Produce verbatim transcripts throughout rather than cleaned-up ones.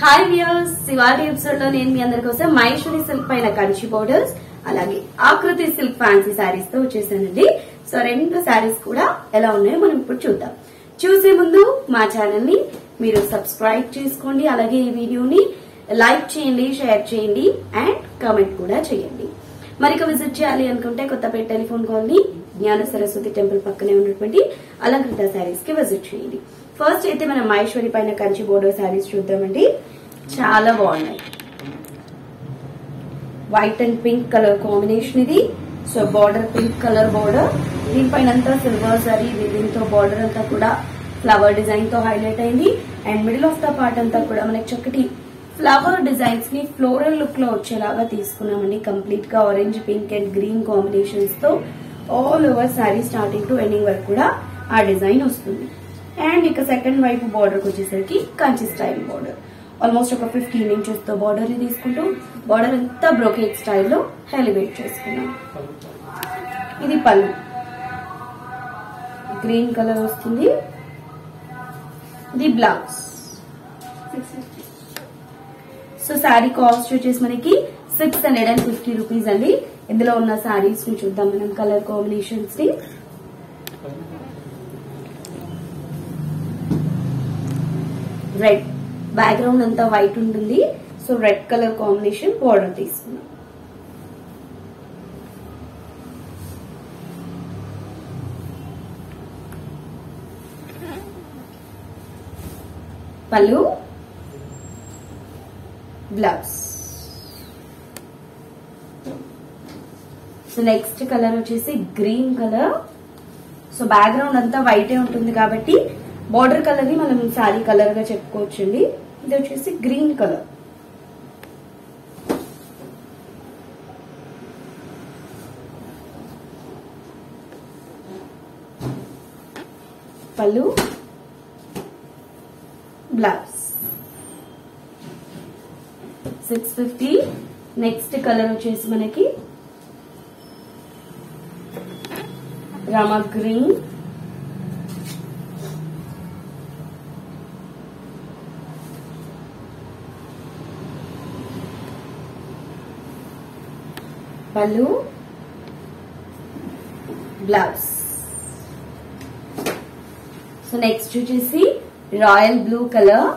Hi viewers, ఇవాళ episode లో నేను మీ అందరి కోసం మహేశ్వరి సిల్క్ పైన కంచి బోర్డర్స్ అలాగే ఆకృతి సిల్క్ ఫ్యాన్సీ శారీస్ తో వచ్చేసానండి. సో రెండు శారీస్ కూడా ఎలా ఉన్నాయో మనం ఇప్పుడు చూద్దాం. చూసే ముందు మా ఛానల్ ని మీరు సబ్స్క్రైబ్ చేసుకోండి, అలాగే ఈ వీడియోని లైక్ చేయండి, షేర్ చేయండి అండ్ కామెంట్ కూడా చేయండి. మరిక విజిట్ చేయాలి అనుకుంటే కొత్తపేట టెలిఫోన్ కాలనీ జ్ఞాన సరస్వతి టెంపుల్ పక్కనే ఉన్నటువంటి అలంకృత శారీస్ కి విజిట్ చేయండి. ఫస్ట్ అయితే మనం మహేశ్వరి పైన కంచి బోర్డర్ శారీస్ చూద్దామండి. చాలా బాగున్నాయి. White and pink colour combination ఇది. So border pink colour border, దీనిపైన అంతా సిల్వర్ జరీ వీవింగ్ తో బార్డర్ అంతా కూడా ఫ్లవర్ డిజైన్ తో హైలైట్ అయింది. And middle of the part అంతా కూడా మనకి చక్కటి ఫ్లవర్ డిజైన్స్ ని ఫ్లోరల్ లుక్ లో వచ్చేలాగా తీసుకున్నామండి. కంప్లీట్ గా orange, pink and green combinations తో all over sari starting to ending వరకు కూడా ఆ డిజైన్ వస్తుంది. అండ్ ఇక సెకండ్ వైపు బార్డర్ వచ్చేసరికి కంచి స్టైల్ బార్డర్, ఆల్మోస్ట్ ఒక ఫిఫ్టీన్ ఇంచెస్ తో బార్డర్ ని తీసుకుంటూ బార్డర్ అంతా బ్రోకేట్ స్టైల్లో ఎలివేట్ చేసుకున్నాం. ఇది పళ్ళు, గ్రీన్ కలర్ వస్తుంది. ఇది బ్లౌజ్. సో శారీ కాస్ట్ వచ్చేసి మనకి six hundred and fifty rupees అండి. ఇందులో ఉన్న శారీస్ ని చూద్దాం మనం, కలర్ కాంబినేషన్స్ ని. రెడ్ బ్యాక్గ్రౌండ్ అంతా వైట్ ఉంటుంది. So red colour combination border తీసుకున్నాం. Pallu, blouse. So next colour వచ్చేసి గ్రీన్ కలర్. సో బ్యాక్గ్రౌండ్ అంతా వైటే ఉంటుంది కాబట్టి బార్డర్ కలర్ ని మనం శారీ కలర్ గా చెప్పుకోవచ్చండి. ఇది వచ్చేసి green colour. Pallu, blouse. Six fifty. Next colour వచ్చేసి మనకి Rama green. Pallu, blouse. So next వచ్చేసి royal blue colour.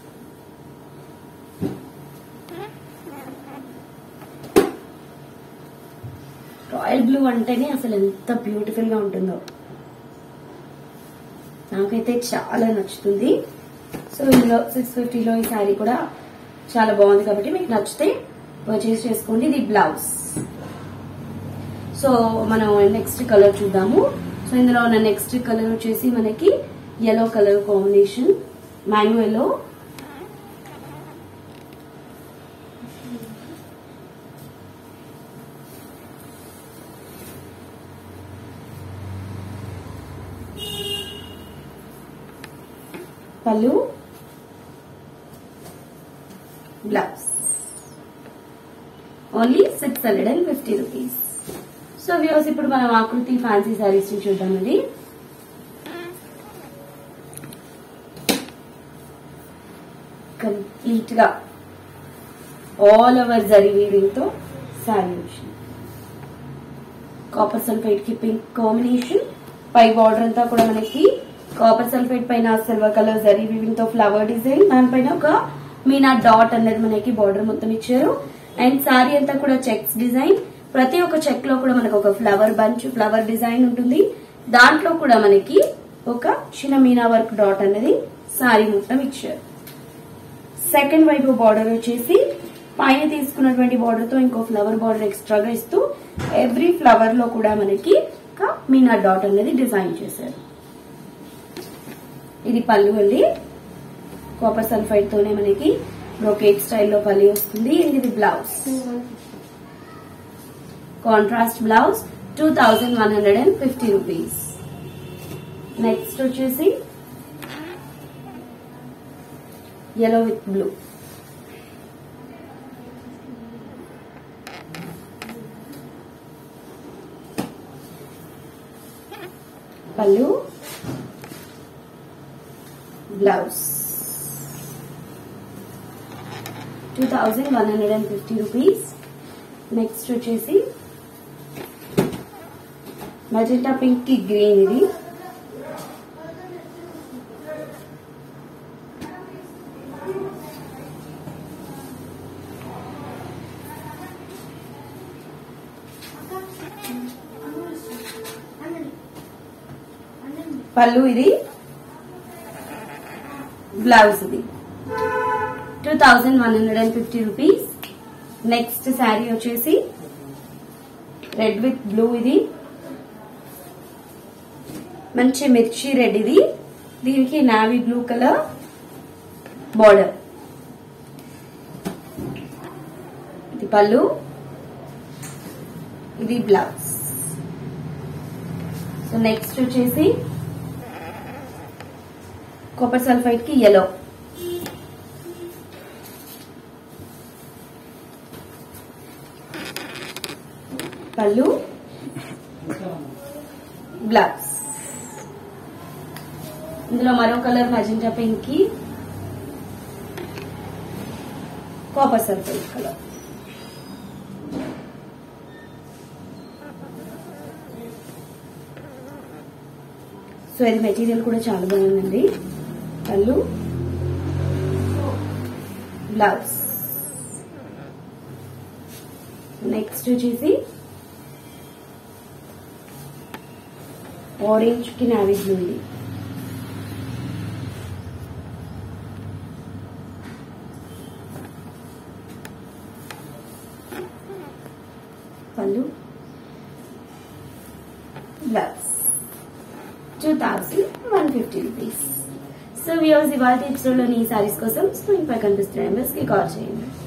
Royal blue అంటేనే అసలు ఎంత బ్యూటిఫుల్ గా ఉంటుందో, నాకైతే చాలా నచ్చుతుంది. సో ఇందులో సిక్స్ ఫిఫ్టీలో ఈ శారీ కూడా చాలా బాగుంది కాబట్టి మీకు నచ్చితే పర్చేస్ చేసుకోండి. ఇది బ్లౌజ్. సో మనం నెక్స్ట్ కలర్ చూద్దాము. సో ఇందులో ఉన్న నెక్స్ట్ కలర్ వచ్చేసి మనకి yellow colour combination, mango yellow. Pallu, blouse. Only six hundred and fifty rupees. So viewers, ఇప్పుడు మనం ఆకృతి ఫ్యాన్సీ శారీస్ ని చూద్దామండి. కంప్లీట్ గా ఆల్ ఓవర్ జరీ వీవింగ్ తో శారీ వచ్చింది. కాపర్ సల్ఫేట్ కి పింక్ కాంబినేషన్. పై బార్డర్ అంతా కూడా మనకి కాపర్ సల్ఫేట్ పైన సిల్వర్ కలర్ జరీ వీవింగ్ తో ఫ్లవర్ డిజైన్, దానిపైన ఒక మీనా డాట్ అనేది మనకి బార్డర్ మొత్తం ఇచ్చారు. అండ్ శారీ అంతా కూడా చెక్స్ డిజైన్. ప్రతి ఒక్క చెక్ లో కూడా మనకు ఒక ఫ్లవర్ బంచ్, ఫ్లవర్ డిజైన్ ఉంటుంది. దాంట్లో కూడా మనకి ఒక చిన్న మీనా వర్క్ డాట్ అనేది శారీ మొత్తం ఇచ్చారు. సెకండ్ వైపు బార్డర్ వచ్చేసి పైన తీసుకున్నటువంటి బార్డర్ తో ఇంకో ఫ్లవర్ బార్డర్ ఎక్స్ట్రాగా ఇస్తూ ఎవ్రీ ఫ్లవర్ లో కూడా మనకి ఒక మీనా డాట్ అనేది డిజైన్ చేశారు. ఇది పళ్ళు అండి. కాపర్ సల్ఫైడ్ తోనే మనకి బ్రోకేట్ స్టైల్లో పల్లి వస్తుంది. ఇది blouse, contrast blouse, two thousand one hundred and fifty rupees. Next వచ్చేసి yellow with blue. Pallu, blouse. Two thousand one hundred and fifty rupees. Next వచ్చేసి మెజెంటా పింక్ కి గ్రీన్, ఇది పళ్ళు, ఇది బ్లౌజ్, ఇది two thousand one hundred and fifty rupees. Next sari వచ్చేసి red with blue, ఇది మంచి మిర్చి రెడ్, ఇది దీనికి నావీ బ్లూ కలర్ బార్డర్, ఇది పళ్ళు, ఇది బ్లౌజ్. సో నెక్స్ట్ వచ్చేసి కాపర్ సల్ఫైడ్ కి yellow, పళ్ళు, బ్లౌజ్. ఇందులో మరో కలర్ మెజెంటా పింక్ కి కాపర్ సల్ఫైడ్ కలర్. సో ఇది మెటీరియల్ కూడా చాలా బాగుందండి. పళ్ళు, బ్లౌజ్. నెక్స్ట్ వచ్చేసి ఆరెంజ్ కి నావీ బ్లూ, ఇది pallu, blouse. Two thousand one fifty rupees. So viewers, ఇవాళ ఎపిసోడ్ లోని ఈ సారీస్ కోసం స్క్రీన్ పై కనిపిస్తున్న నెంబర్స్ కి కాల్ చేయండి.